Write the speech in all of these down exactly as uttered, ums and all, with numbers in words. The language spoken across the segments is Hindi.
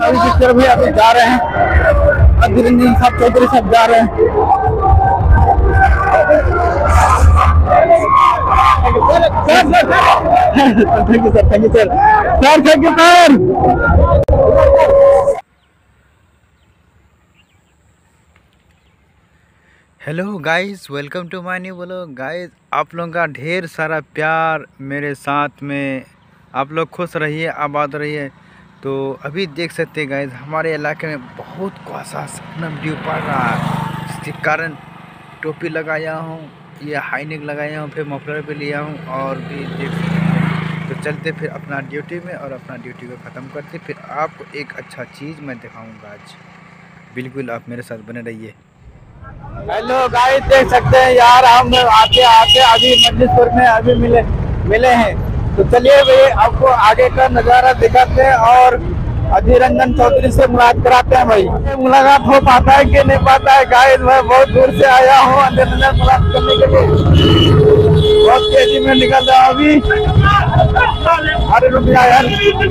अभी पिक्चर भी अभी जा रहे हैं, अधीर रंजन साहब चौधरी साहब जा रहे हैं। Thank you sir, thank you sir, sir thank you sir. Hello guys, welcome to my new vlog. Guys, आप लोगों का ढेर सारा प्यार मेरे साथ में, आप लोग खुश रहिए, आबाद रहिए। तो अभी देख सकते हैं गाइस, हमारे इलाके में बहुत कुहासा सनम ड्यू पड़ रहा है, जिसके कारण टोपी लगाया हूँ, ये हाई नेक लगाया हूँ, फिर मफलर पे लिया हूँ और भी देख सकते हैं। तो चलते फिर अपना ड्यूटी में और अपना ड्यूटी को ख़त्म करते, फिर आपको एक अच्छा चीज़ मैं दिखाऊँगा आज। बिल्कुल आप मेरे साथ बने रहिए। हेलो गाइस, देख सकते हैं यार, हम आते आते अभी मजलिसपुर में अभी मिले मिले हैं। तो चलिए भाई, आपको आगे का नज़ारा दिखाते हैं और अधीर रंजन चौधरी से मुलाकात कराते हैं। भाई मुलाकात हो पाता है कि नहीं पाता है गाइस, मैं बहुत दूर से आया हूँ अधीर रंजन मुलाकात करने के लिए, बहुत तेजी में निकल रहा हूँ अभी। अरे रुपया यार,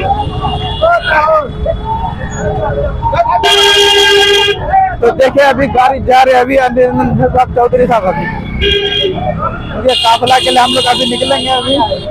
तो देखिए अभी गाड़ी जा रही है, अभी अधीर रंजन साहब चौधरी साहब अभी ये काफिला के लिए हम लोग अभी निकलेंगे। अभी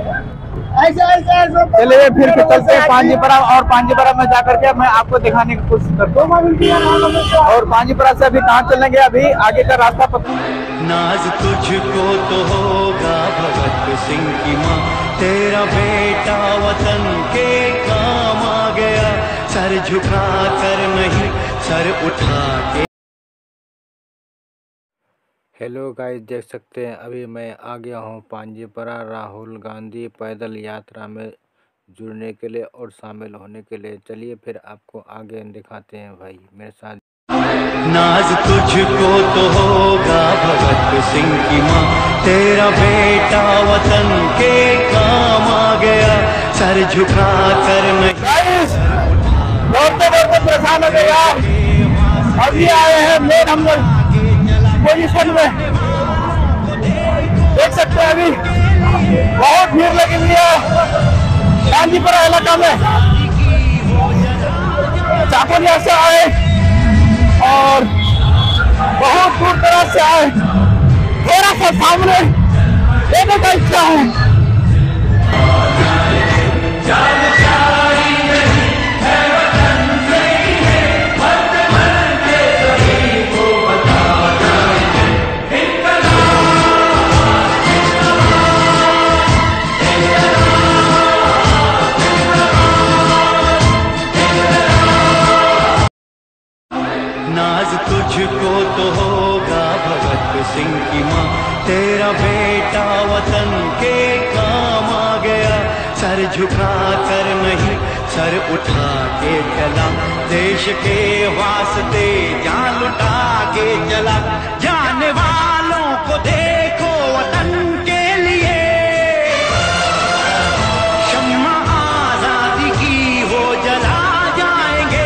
चलिए फिर चलते हैं पांजीपरा, और पांजीपरा में जाकर के मैं आपको दिखाने की कोशिश करता हूँ। और पांजीपरा से अभी कहाँ चलेंगे, अभी आगे का रास्ता पता। नाज तुझको तो होगा भगत सिंह की माँ, तेरा बेटा वतन के काम आ गया, सर झुका कर नहीं सर उठा के। हेलो गाइस, देख सकते हैं अभी मैं आ गया हूँ पांजीपरा राहुल गांधी पैदल यात्रा में जुड़ने के लिए और शामिल होने के लिए। चलिए फिर आपको आगे दिखाते हैं भाई मेरे साथ। नाज तुझको तो होगा भगत सिंह की माँ, तेरा बेटा वतन के काम आ गया, सर झुका कर नहीं। बहुत बहुत परेशान हो गए यार, अभी आए हैं मेन हम लोग पोजीशन में, देख सकते हैं अभी बहुत भीड़ लगी हुई है पांजीपरा इलाका में। चाकुलिया से आए और बहुत दूर दराज से आए, थोड़ा सा सामने लेने का इच्छा है। नाज तुझको तो होगा भगत सिंह की माँ, तेरा बेटा वतन के काम आ गया, सर झुका कर नहीं सर उठा के चला, देश के वास्ते जान लुटा के चला, जाने वालों को देखो वतन के लिए, शम्मा आजादी की हो जला जाएंगे।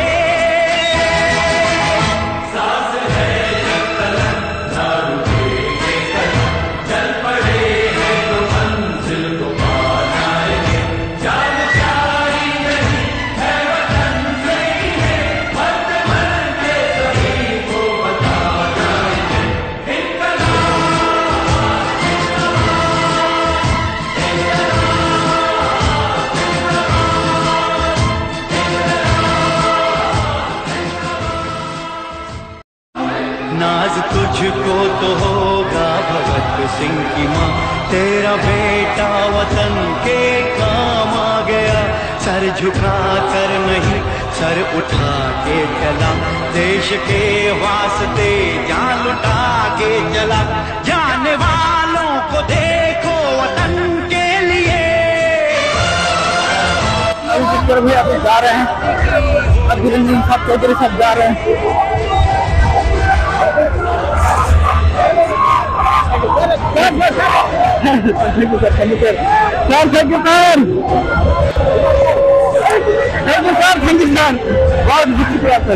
नाज तुझको तो होगा भगत सिंह की माँ, तेरा बेटा वतन के काम आ गया, सर झुका कर नहीं सर उठा के चला, देश के वास्ते जान लुटा के चला, जाने वालों को देखो वतन के लिए। अभी पिक्चर भी अभी जा रहे हैं, अधीर रंजन साहब चौधरी साहब जा रहे हैं। Thank you sir, thank you sir, sir thank you sir, thank you sir, thank you sir, बहुत शुक्रिया सर।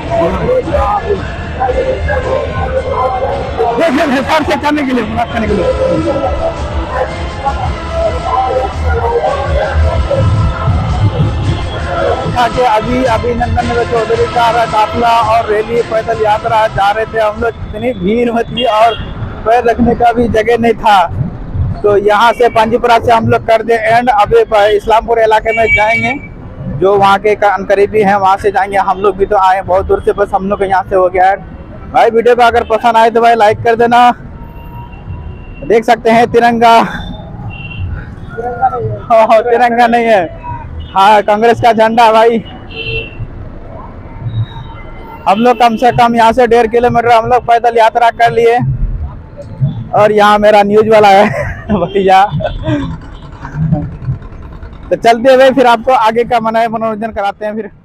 देखिए सर से करने के लिए, मुलाकात करने के लिए। उठा के अभी अभिनंदन चौधरी का काफिला और रैली पैदल यात्रा जा रहे थे हम लोग। इतनी भीड़ में थी और पैर रखने का भी जगह नहीं था। तो यहाँ से पांजीपुरा से हम लोग कर दे एंड अभी इस्लामपुर इलाके में जाएंगे, जो वहाँ के करीबी हैं वहाँ से जाएंगे। हम लोग भी तो आए बहुत दूर से, बस हम लोग यहाँ से हो गया है। भाई वीडियो को अगर पसंद आए तो भाई लाइक कर देना। देख सकते हैं तिरंगा, तिरंगा तिरंगा नहीं है, हाँ कांग्रेस का झंडा भाई। हम लोग कम से कम यहाँ से डेढ़ किलोमीटर हम लोग पैदल यात्रा कर लिए। और यहाँ मेरा न्यूज वाला है भैया। तो चलते हुए फिर आपको आगे का मना मनोरंजन कराते हैं फिर।